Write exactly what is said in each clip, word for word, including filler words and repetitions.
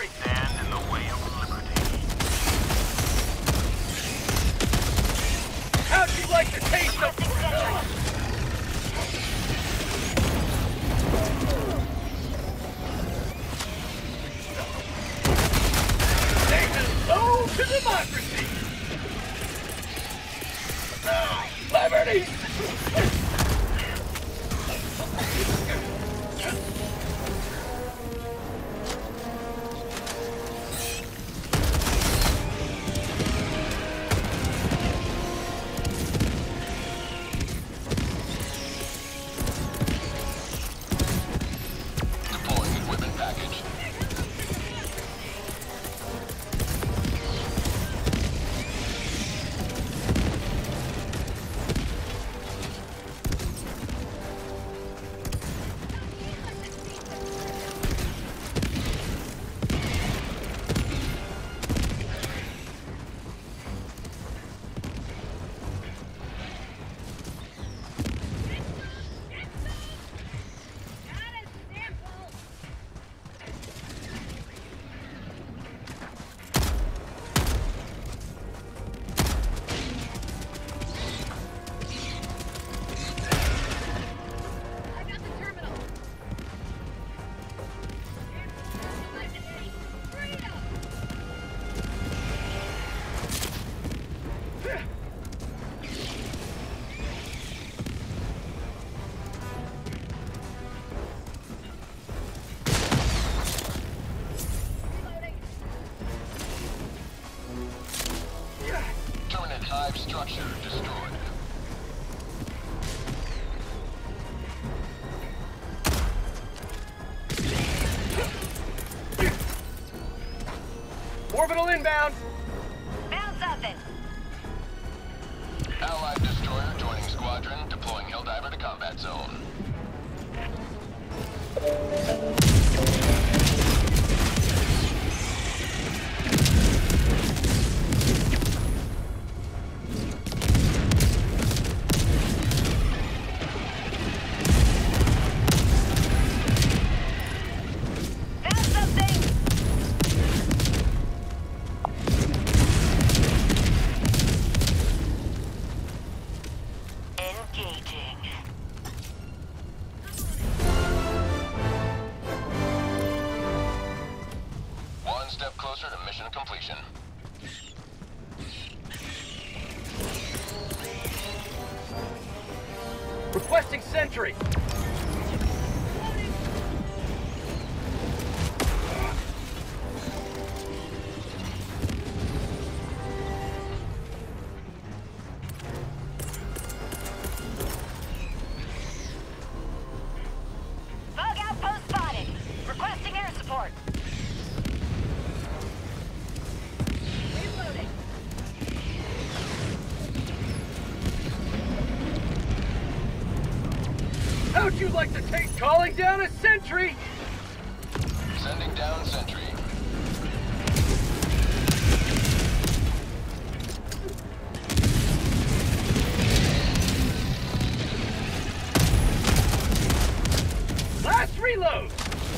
sentry! Stand in the way of liberty. How'd you like the taste of... Oh, to democracy! Liberty! Deploying equipment package. Terminate hive structure destroyed. Orbital inbound! Found something. Allied destroyer joining squadron, deploying Helldiver to combat zone. Found something. Engaging. One step closer to mission completion. Requesting sentry! Bug outpost spotted. Requesting air support. Reloading. How'd you like to take calling down a sentry? Sending down sentry. Last reload!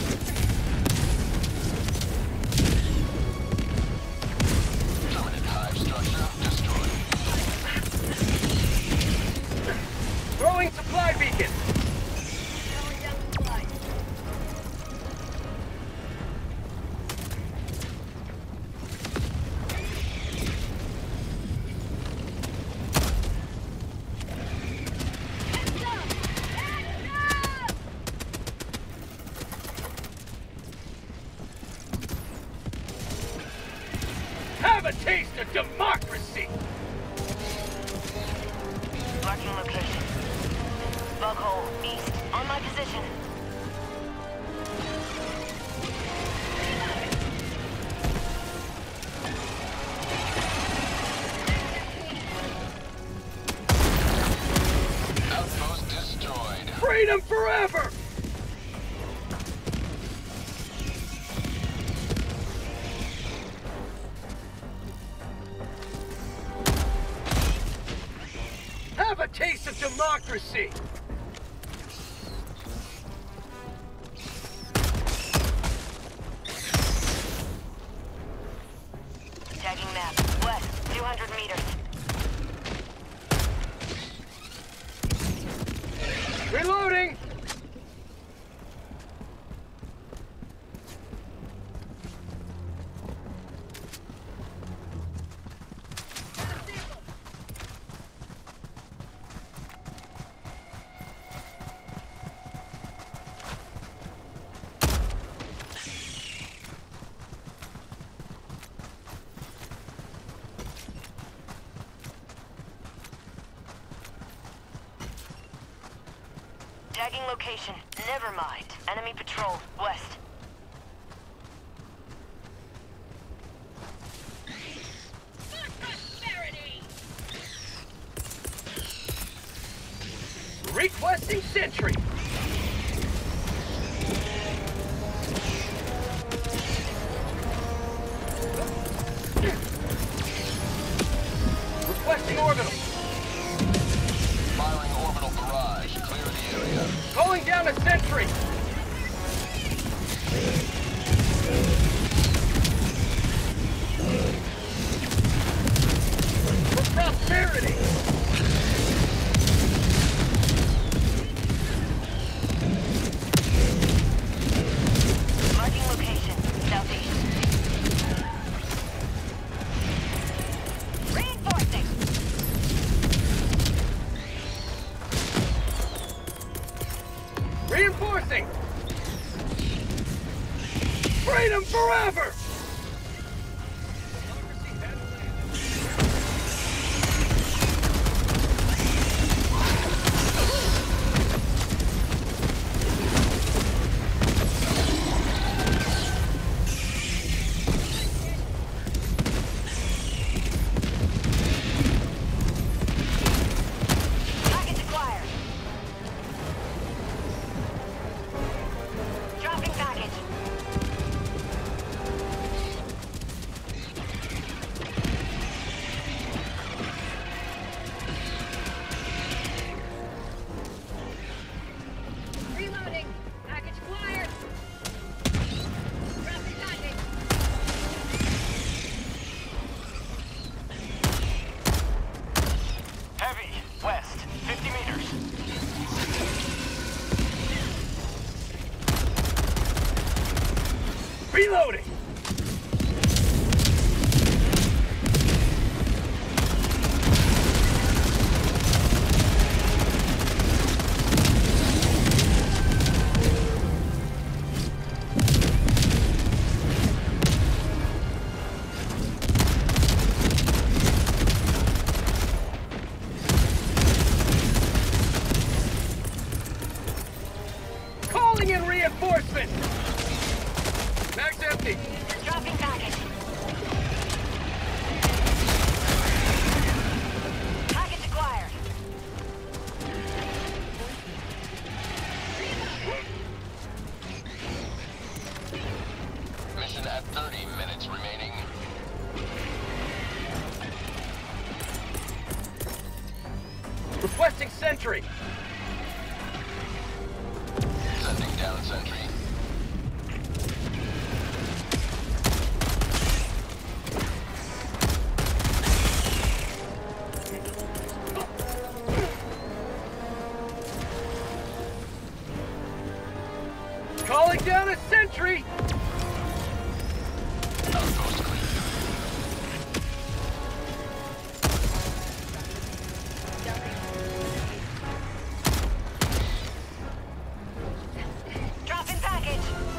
Terminate hive structure destroyed. Throwing supply beacon! Throwing down supply. Heads up! Heads up! Have a taste of democracy! Marking location. Bug hole east. On my position. Outpost destroyed. Freedom forever! Have a taste of democracy! two hundred meters. Reloading! Tagging location. Never mind. Enemy patrol. West. Requesting sentry! Requesting orbital! Firing orbital barrage. Clear the area. Calling down a sentry! For prosperity! Marking location. Southeast. Reinforcing. Reinforcing! Freedom forever! Package acquired. Dropping package. Reloading. Package acquired. Dropping package. Heavy, west, fifty meters. Reloading! Calling in reinforcements! Mag's empty! Dropping package. Package acquired. Mission at thirty minutes remaining. Requesting sentry! Sending down sentry. Calling down a sentry! Outpost clear. Dropping package.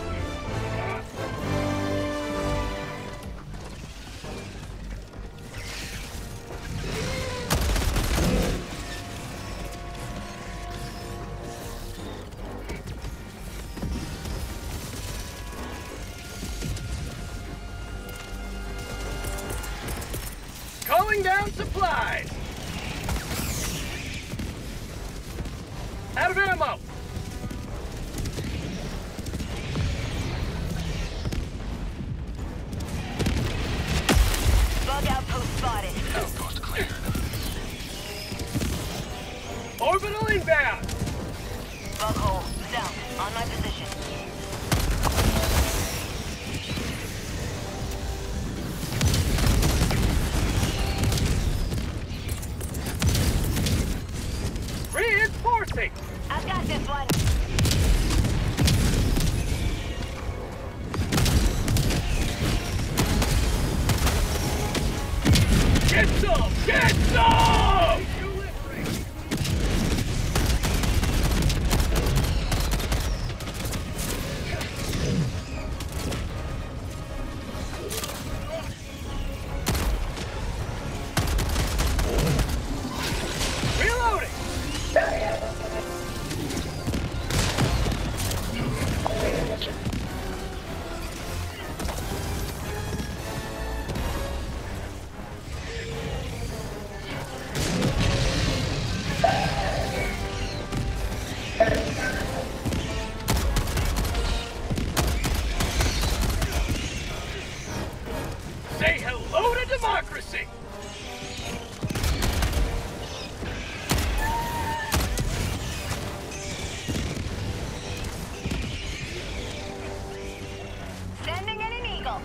Calling down supplies! Out of ammo! Bug outpost spotted. Outpost cleared. Orbital inbound! Bug hole. South. On my position. democracy! I've got this one. Get some! Get some! Reloading! Say hello to democracy! Sending in an eagle.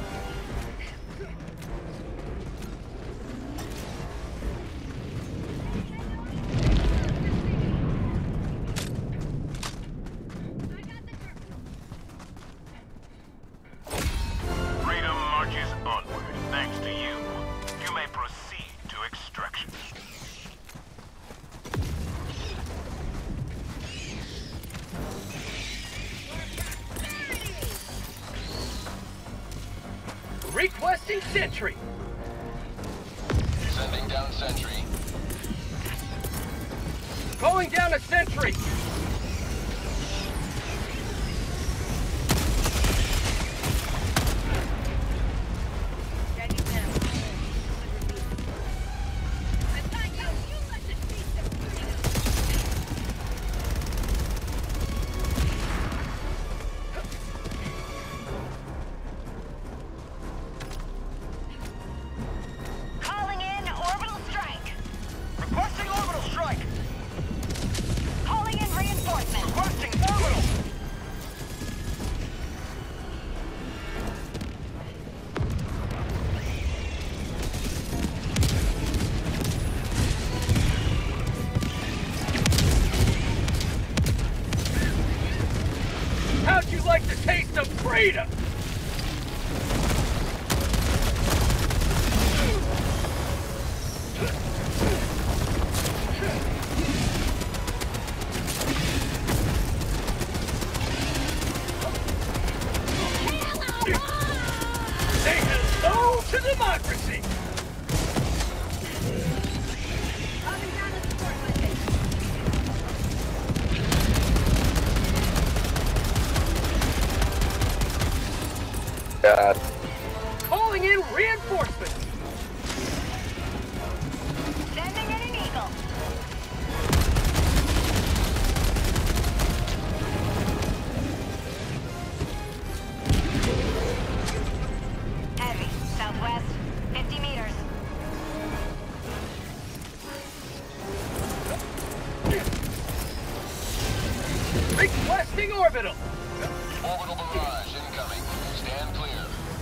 Freedom marches onward, thanks to you. You may proceed to extraction. Requesting sentry! Sending down sentry. Calling down a sentry! Steady now. I thought you, you let the beast of freedom. Calling in orbital strike. Requesting orbital strike! Calling in reinforcements. Requesting orbital! How'd you like the taste of freedom? Say hello to democracy! Popping down the support button. God. Calling in reinforcements! Sending in an eagle. Heavy, southwest, fifty meters. Requesting orbital! Orbital barrage incoming. Stand clear.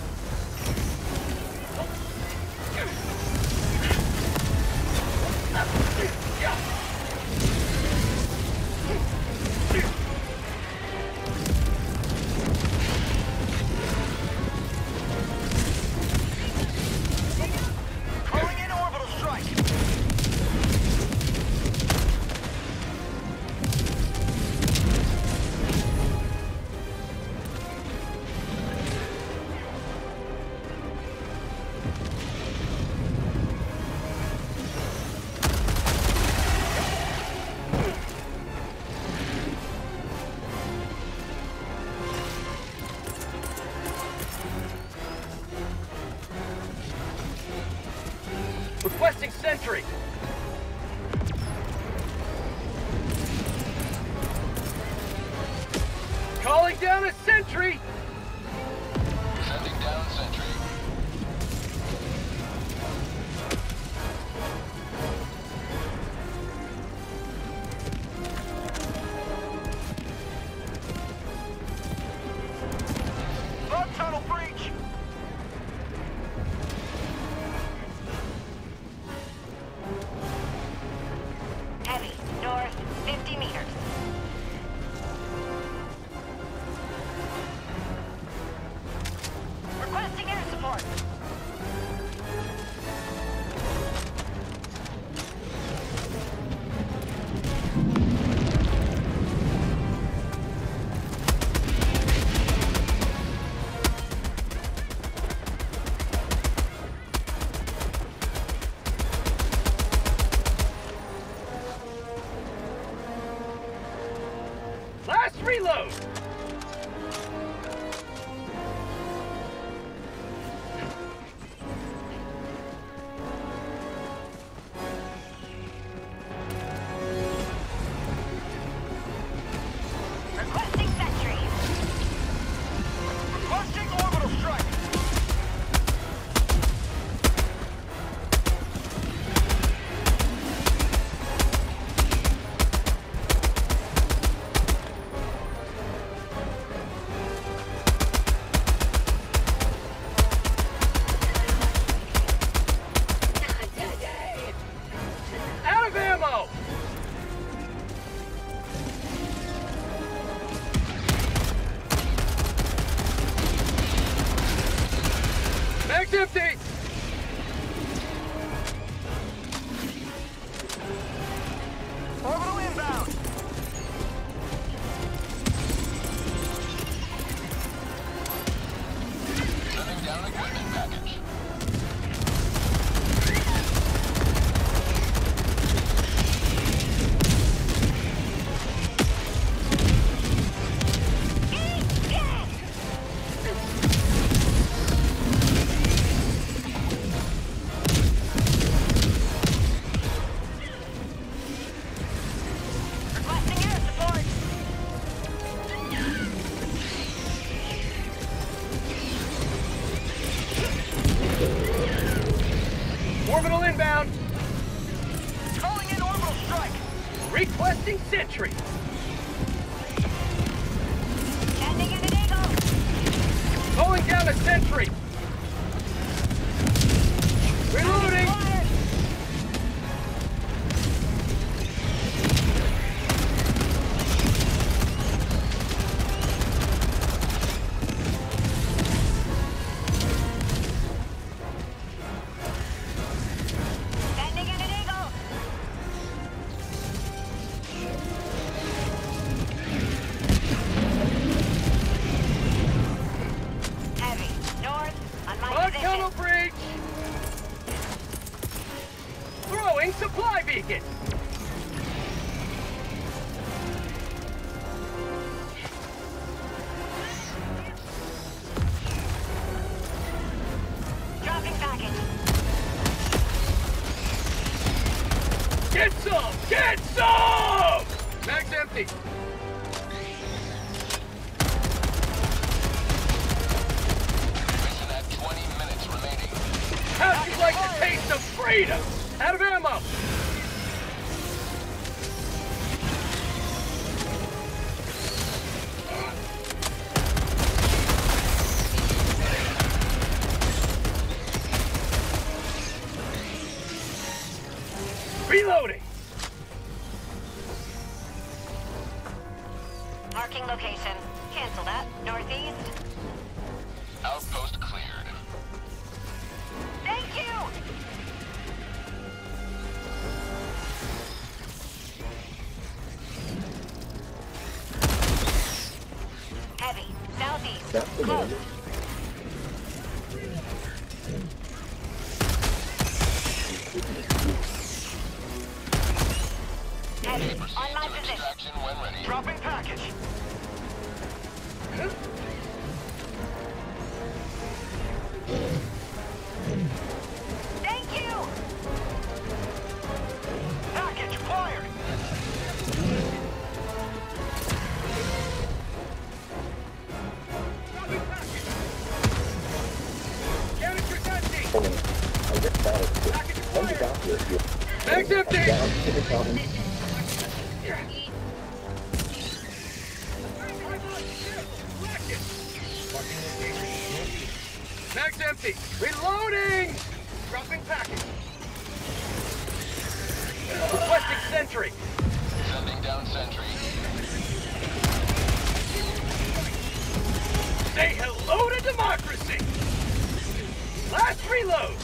Calling in orbital strike! Requesting sentry! Calling down a sentry! Sending down sentry. Flood tunnel breach! Heavy, north, fifty meters. reload! Requesting sentry. Requesting orbital strike. Out of ammo! Mag's empty! Orbital inbound. Sending down equipment package. Requesting air support. Orbital inbound! Calling in orbital strike. Requesting sentry! Sending in an eagle. Calling down a sentry! Reloading! Fired. Sending in an eagle. Heavy. North on my On position. tunnel breach! Throwing supply beacon! Dropping package. Get some! Get some! Mag's empty! Mission at twenty minutes remaining. How'd you like the taste of freedom? Out of ammo! Reloading! Marking location. Cancel that. Northeast. Outpost cleared. Thank you! Heavy. Southeast. Close. Heavy. Proceed On my to position. extraction when ready. Dropping package. Thank you! Package acquired. Dropping package! Canister's empty! I get that. Package When you acquired! got here, you Mag's empty! down to the problem. Mag's empty! Reloading! Dropping package! Requesting sentry! Sending down sentry. Say hello to democracy! Last reload!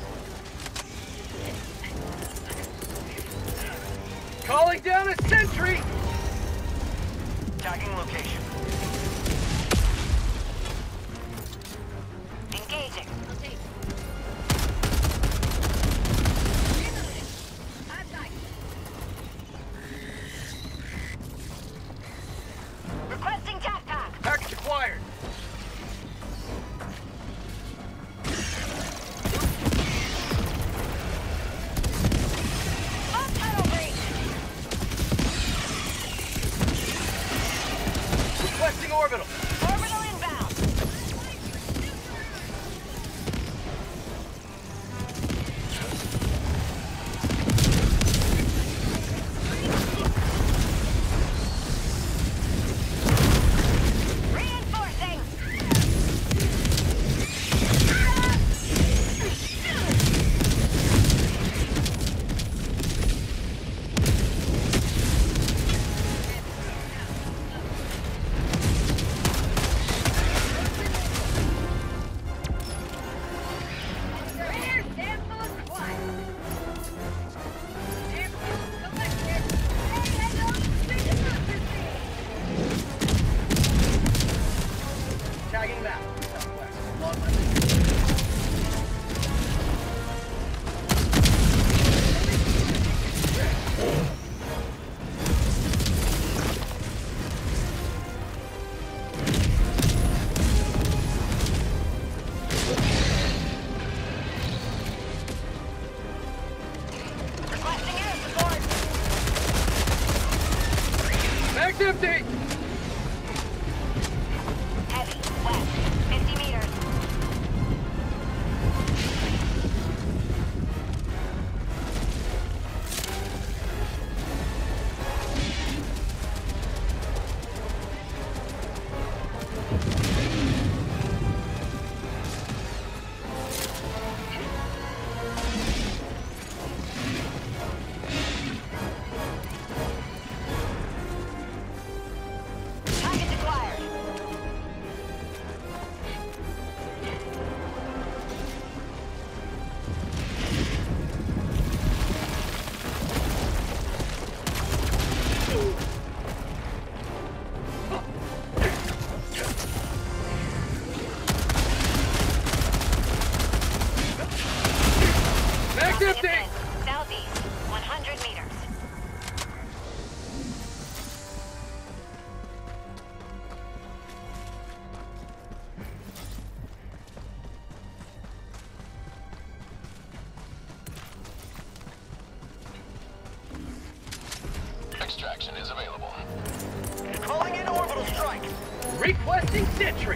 Calling down a sentry! Tagging location. Engaging. Reloading. Hot light. orbital. Orbital inbound. Reinforcing. Rear sample acquired. Sample collected. Hey, hello, democracy. Tagging map. Southwest. Long left. Requesting air support. Mag's empty. Heavy. West. fifty meters. Target acquired. Mag's empty. Advance. Southeast. one hundred meters. Extraction is available. Calling in orbital strike. Requesting sentry.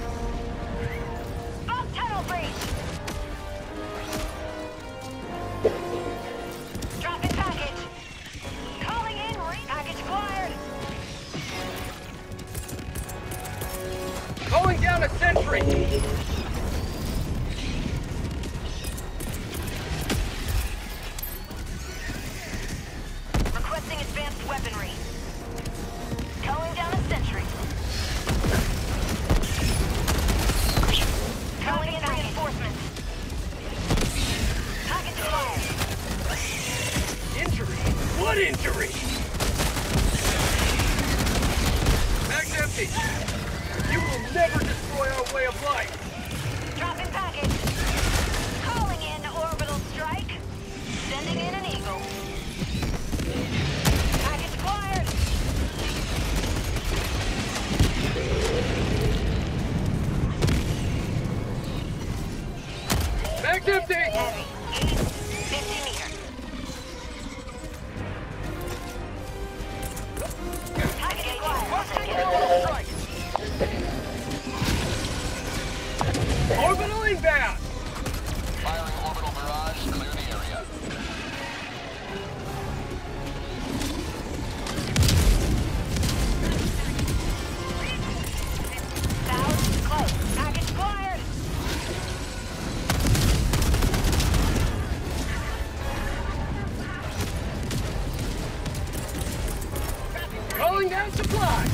Bomb tunnel breach. Dropping package. Calling in re- package acquired. Calling down a sentry. Requesting advanced weaponry. Calling down a sentry. Calling in reinforcements. Package acquired. Injury? What injury? Mag's empty. You will never destroy our way of life. Dropping package. Calling in orbital strike. Sending in an eagle. Package acquired. Mag's empty. Heavy. East. fifty meters. Package acquired. Orbital inbound. Firing orbital barrage. Clear the area. South. Close. Package acquired. Calling down supply.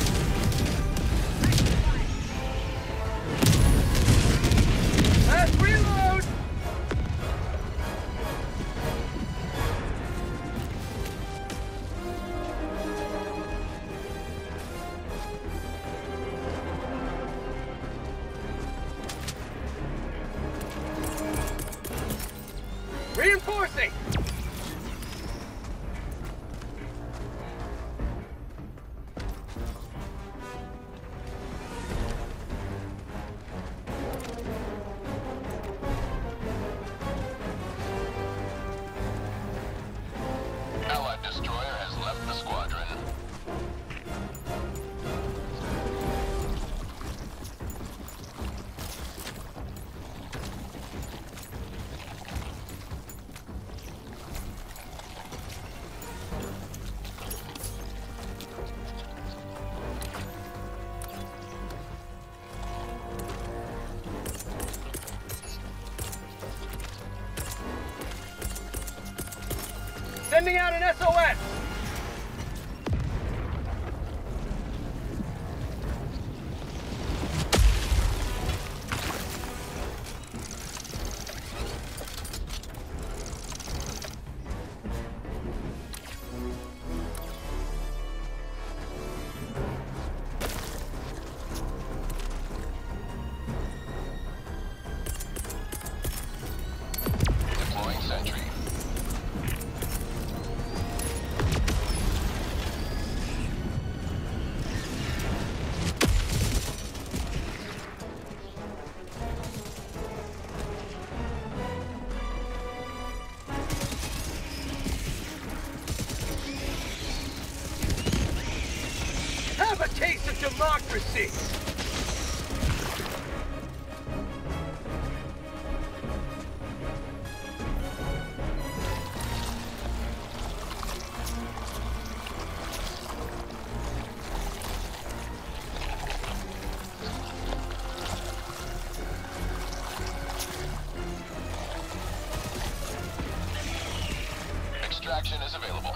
Last reload. Reinforcing. Sending out an S O S! Deploying sentry. Have a taste of democracy! Extraction is available.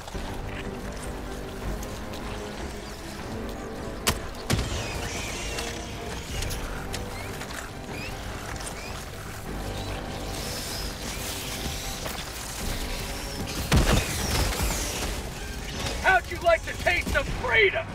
How'd you like the taste of freedom?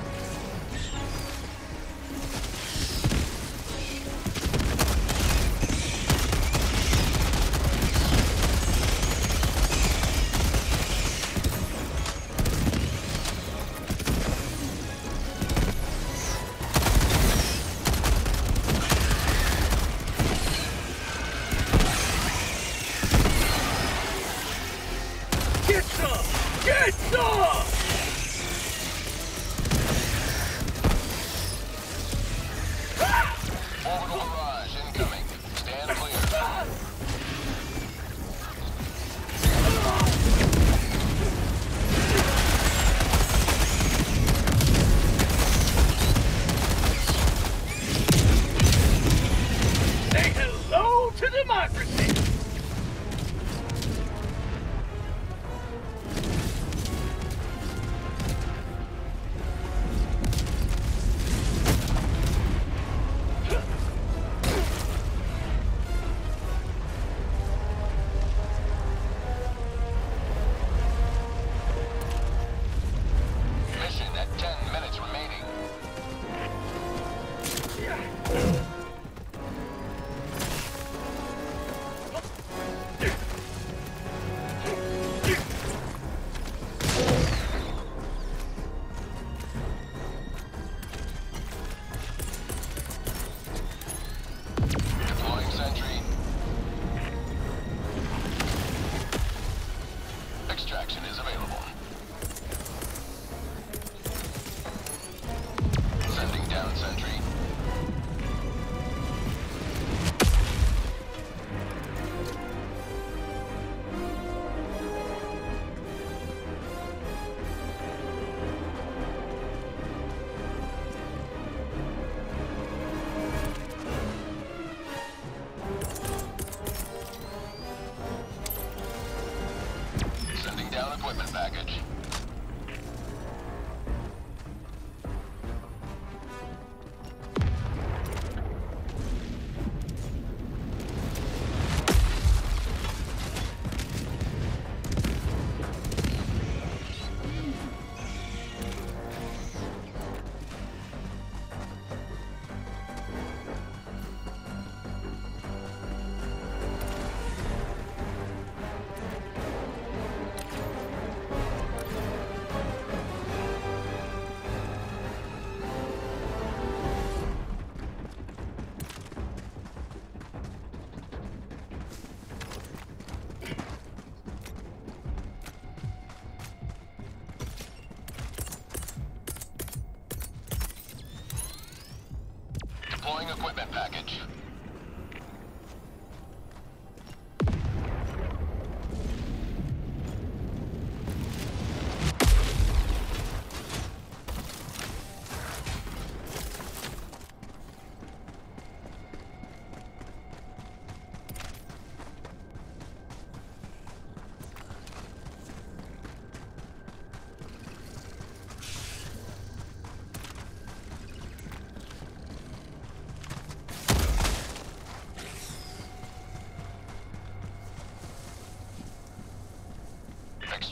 Get some! Get some! Orbital barrage incoming. Stand clear. Say hello to democracy! Mission at ten minutes remaining. Deploying sentry. Extraction is available. Sending down sentry. Sending down equipment package. Deploying equipment package.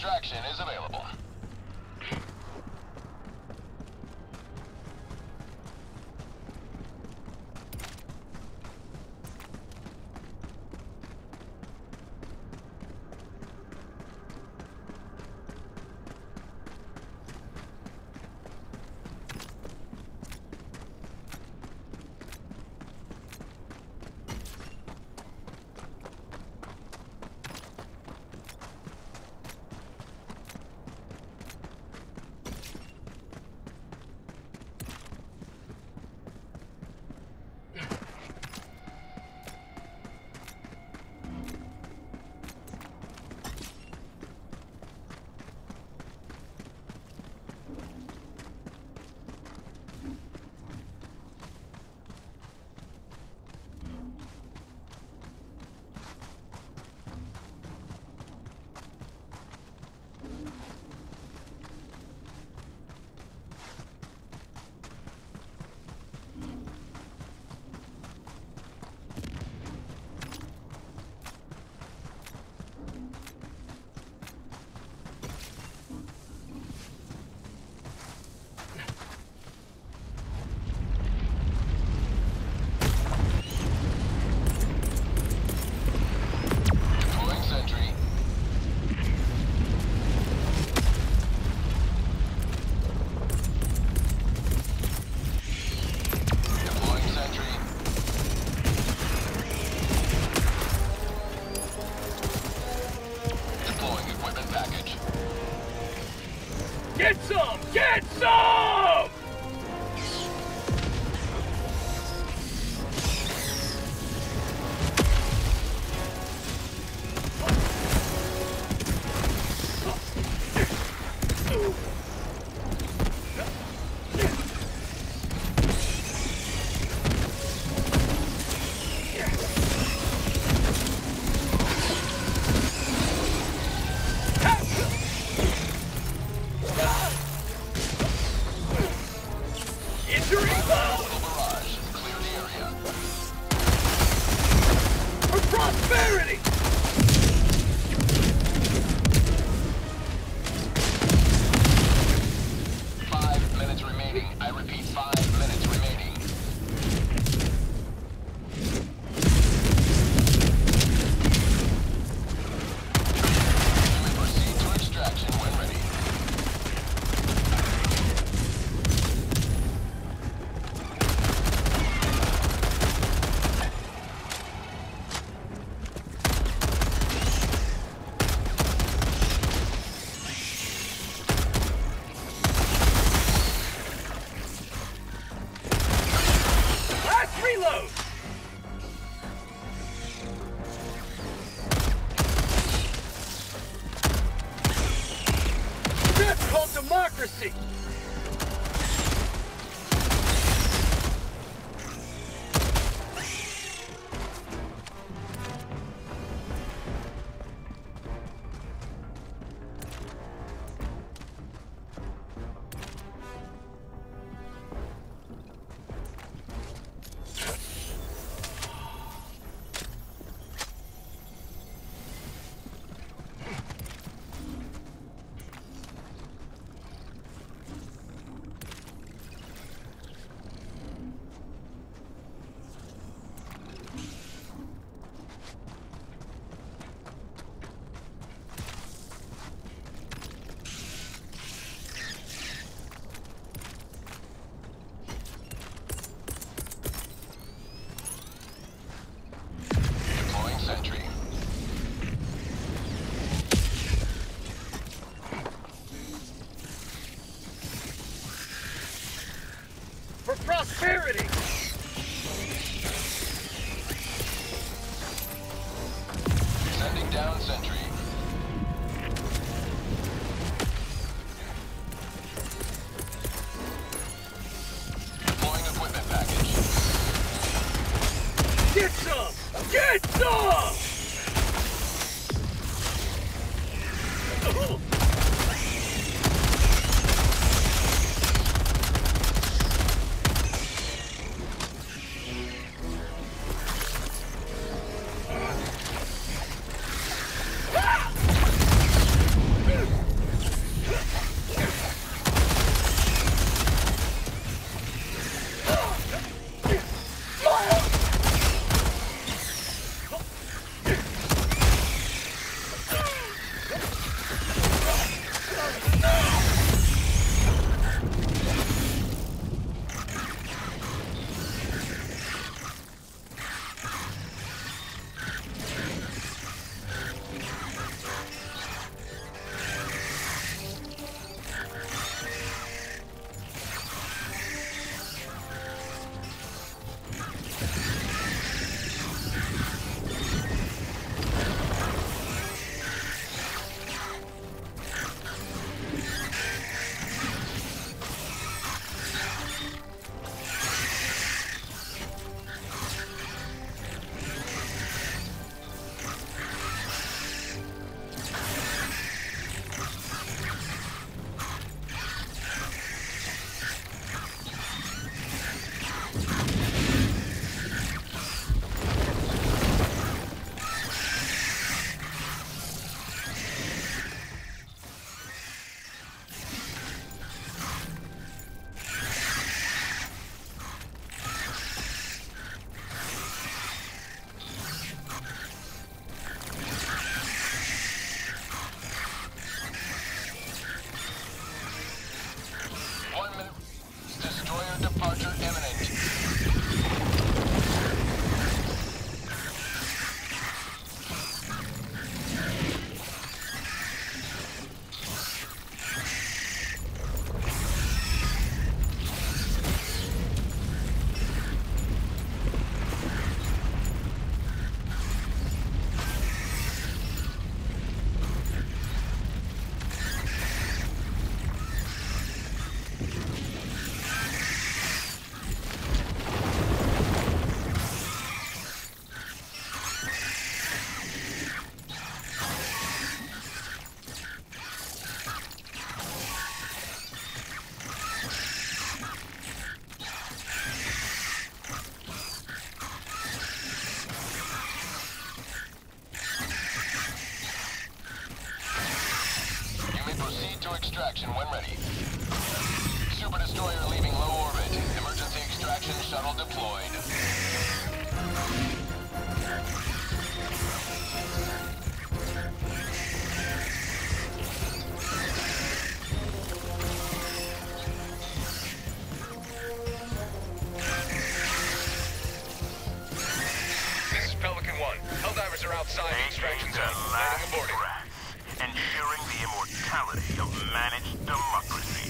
Extraction is available. Get some! Get some! Prosperity! Five minutes remaining. I repeat, five minutes remaining. You may proceed to extraction when ready. Reload! That's called democracy! Sentry. For prosperity! Sending down sentry. Deploying equipment package. Get some! Get some! Ah! Proceed to extraction when ready. Super Destroyer leaving low orbit. Emergency extraction shuttle deployed. This is Pelican One. Helldivers are outside the extraction zone. The Landing last aboarding. breath, ensuring the immortality of managed democracy.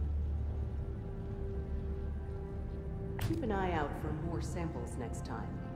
Keep an eye out for more samples next time.